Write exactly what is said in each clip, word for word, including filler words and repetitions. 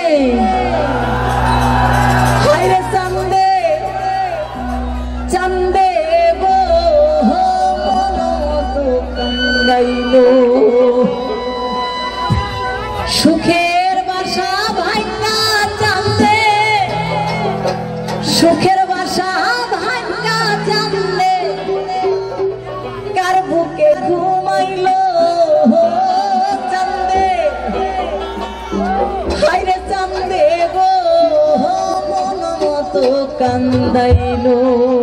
হায়রে চান্দে চান্দে গো মন তো কান্দাইলো সুখের বাসা ভাঙা চান্দে সুখের বাসা ভাঙা চান্দে কার বুকে ঘুমাইলো চান্দে হায়রে চান্দে গো মন মতো কান্দাইলো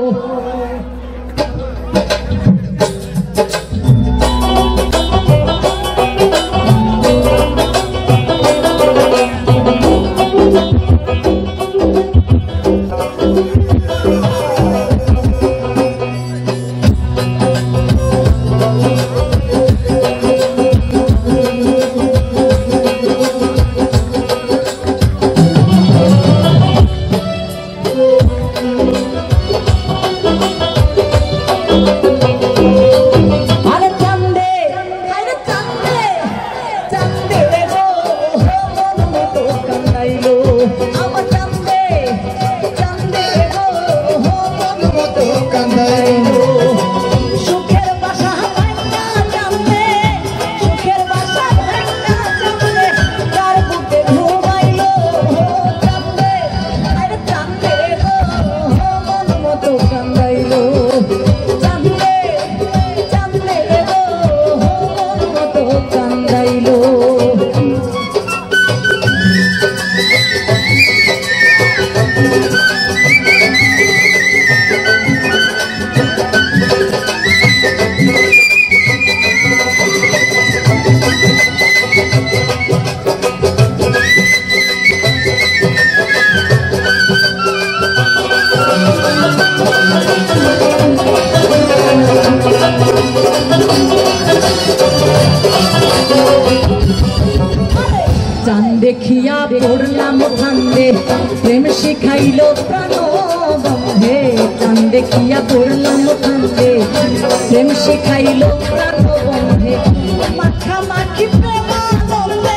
দেখিয়া পড়লাম ফান্দে প্রেম শিখাইলো প্রাণ বন্ধে চান দেখিয়া পড়লাম ফান্দে প্রেম শিখাইলো প্রাণ বন্ধে মাখা মাখি প্রেমানন্দে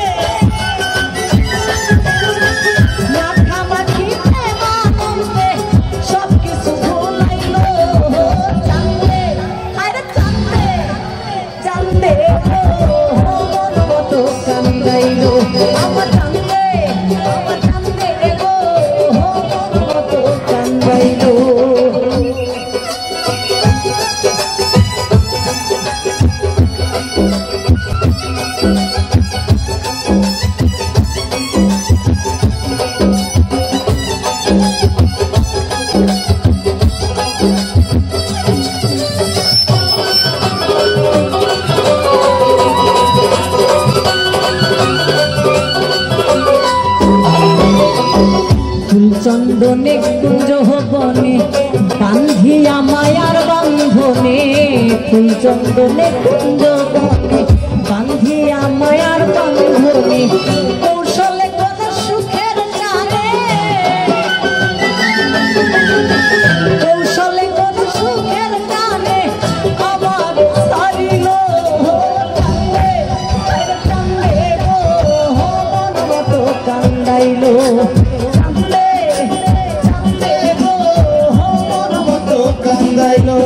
মাখা মাখি প্রেমানন্দে সব কিছু ভুলাইলো চান্দে আরে চান্দে চান্দে মন মতো কান্দাইলো আমার চান্দে আমার চান্দে গো মন মতো কান্দাইলো চন্দনে কুঞ্জ বনে বান্ধিয়া মায়ার বান্ধনে ফুল চন্দনে কুঞ্জ বনে বান্ধিয়া মায়ার বান্ধনে কৌশলে কত সুখের জানে কৌশলে কত সুখের জানে আমার সারিল চান্দে চান্দে গো মন মতো কান্দাইলো কান্দাইলো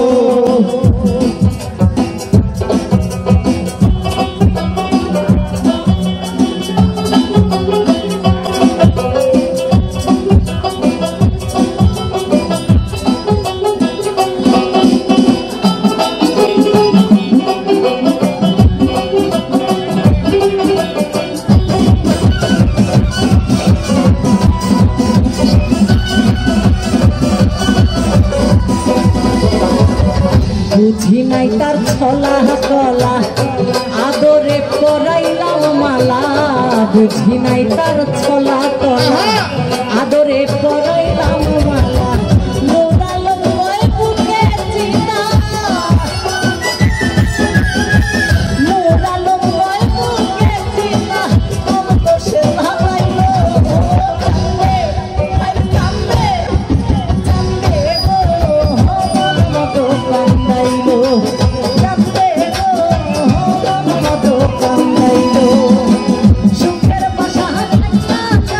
বুঝি নাই তার ছলা কলা আদরে পরাইলাম মালা বুঝি নাই তার ছলা কলা আদরে পরাইলাম মালা মোরালো বই বুকে চিতা মোরালো বই বুকে চিতা কম তো সে ভাবাইলো চান্দে চান্দে গো মন মতো কান্দাইলো চান্দে গো মন মতো কান্দাইলো সুখের বাসা ভাঙা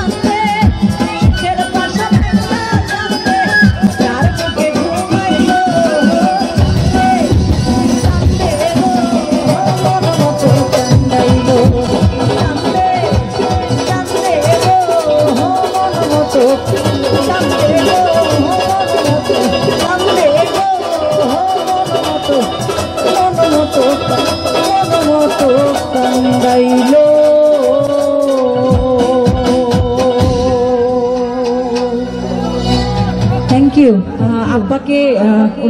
আব্বাকে